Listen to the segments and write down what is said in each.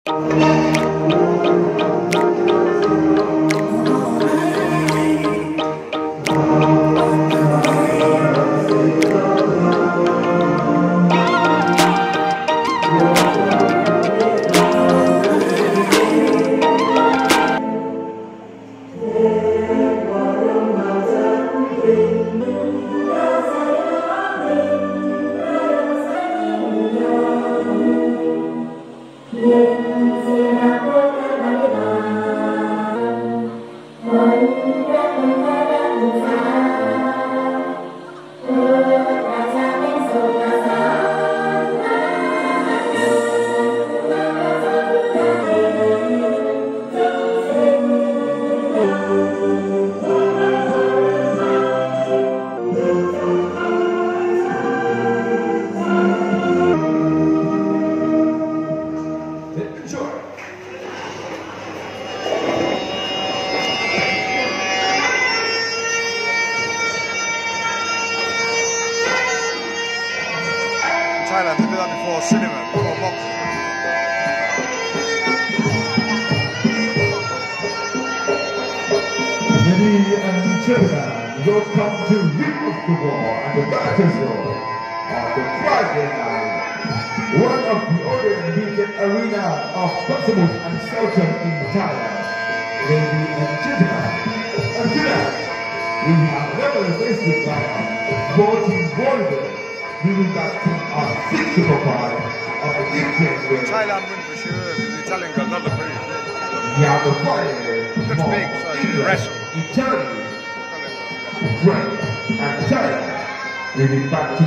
Thailand, they've done that before cinema, before boxing. Ladies and gentlemen, welcome to Ring of the War and the Battle Zone on the Friday night. One of the oldest biggest arena of Kosovo and Sultan in Thailand. Ladies and gentlemen, tonight we have never wasted time voting warriors. We will back to our 65 of the Indian way. Thailand win for sure, because the Italian got another pretty. We have the fire. Looks big, so it's wrestle. Eternity, Ukraine, and China will be back to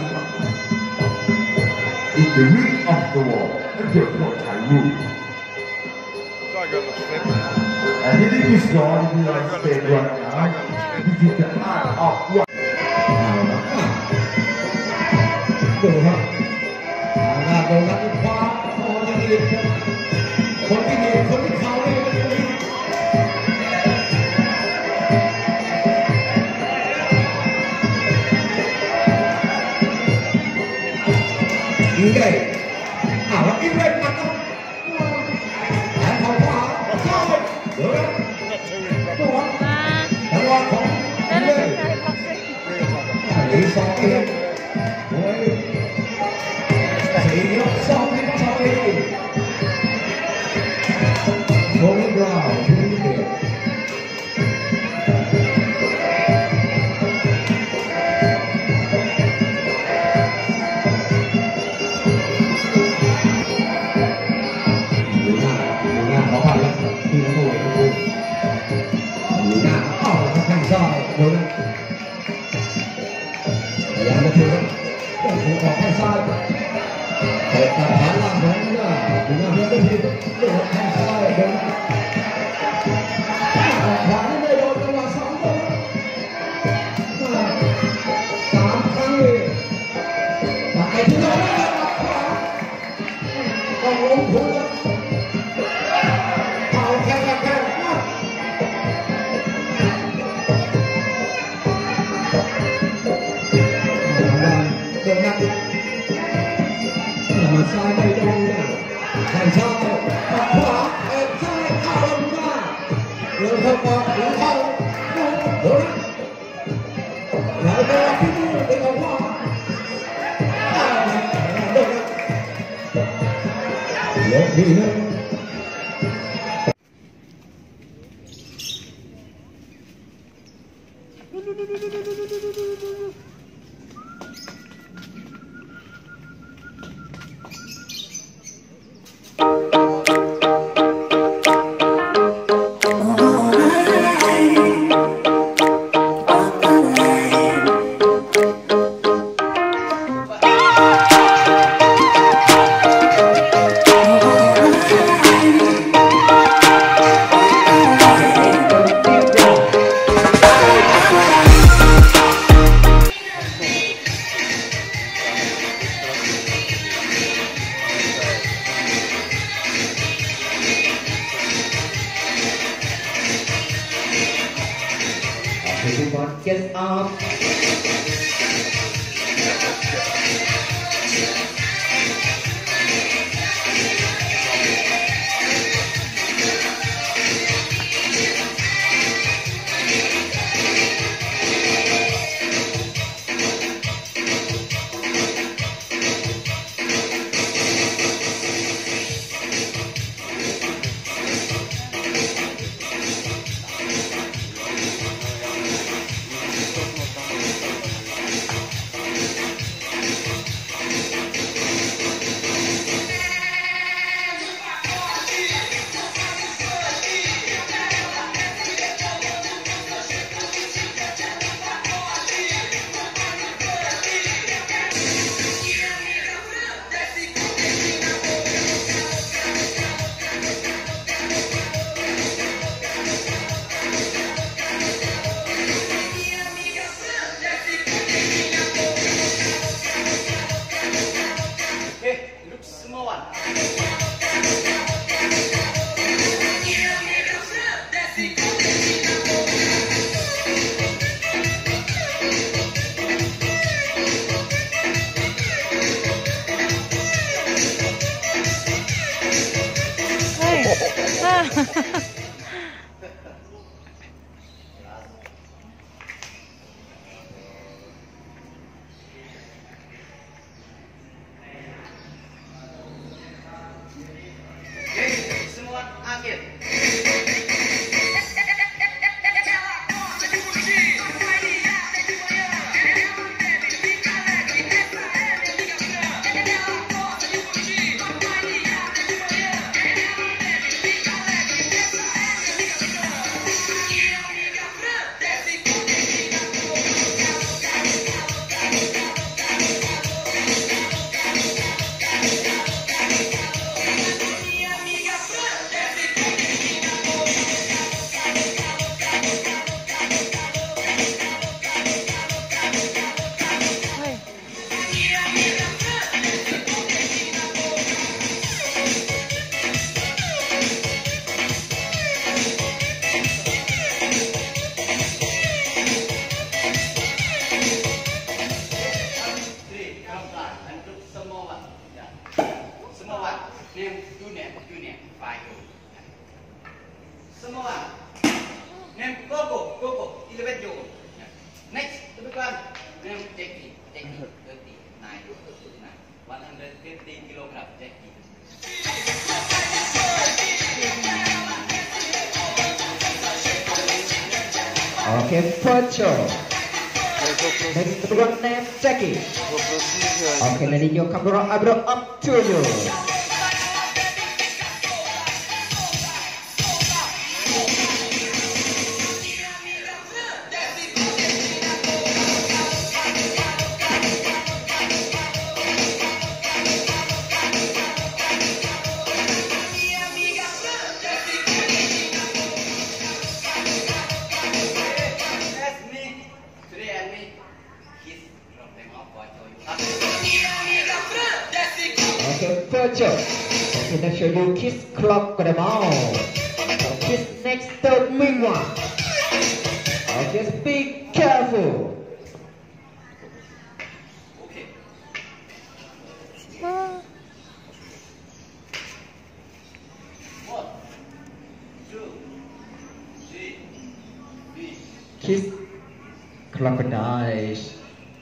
in the ring of the war under Thai rule. Tiger looks fit. And it is gone in the United States right now. This is the art of war. ดูครับหน้าโดนนักคว้าคอจะดีครับคนที่ดีคนที่เขาเนี่ยยิงได้แล้วยิงได้ปัดครับแขนเขาขวาเข้าเดี๋ยวตัวจังหวะของยิงได้สองเองGet up. Semua akhir. Semua name go 11 jom. Next temukan name Jackie 39 150 kilogram Jackie. Okay, Pocho. Next temukan name Jackie. Okay, lady your camera up to you. Okay, Pocho. Okay, let's show you kiss clock got them all. Kiss next third wing one. Okay, just be careful. Okay. One, two, three, Kiss crocodiles.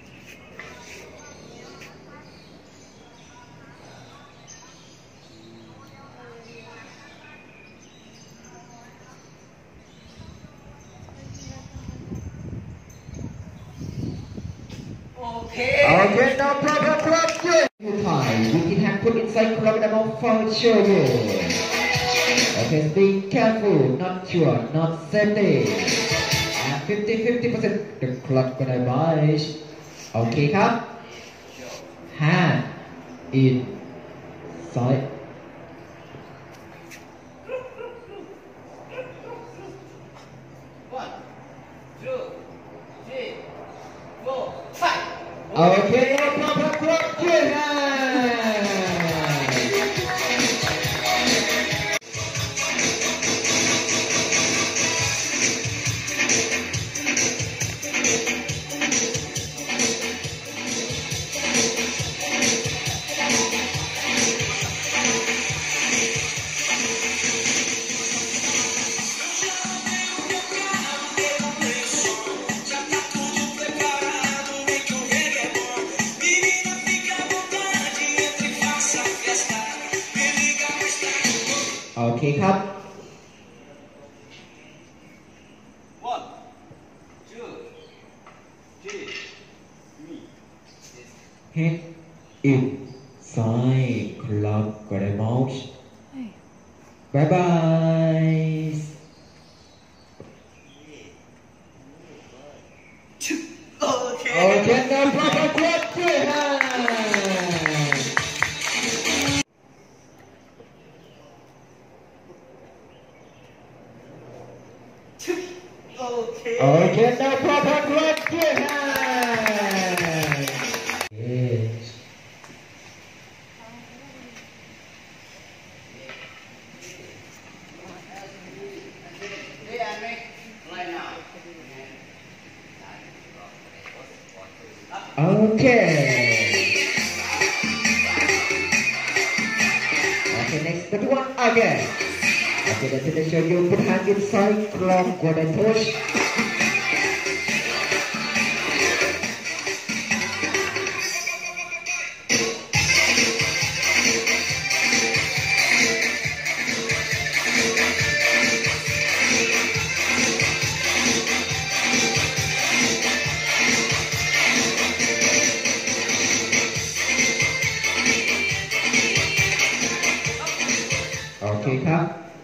Okay, no problem. You time. You can have put inside crocodile for sure. Okay, be careful. Not sure, not safety. And 50% the crocodile bites. Okay,ครับ hand inside. One, two, three, four, five. Okay, no problem. Good hand. Okay, ครับ One, two, three, head inside crocodile mouth. Bye bye. Okay, no problem. Good hand. Okay, no problem. Good hand. Yes. Okay. Okay, next, that one again. Okay, that's it. Show you put hand inside, clockward and push. Okay, ครับ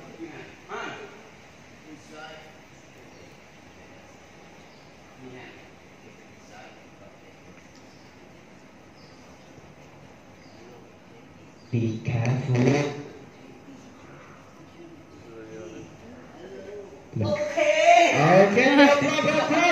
Be careful. Okay. Okay, no problem.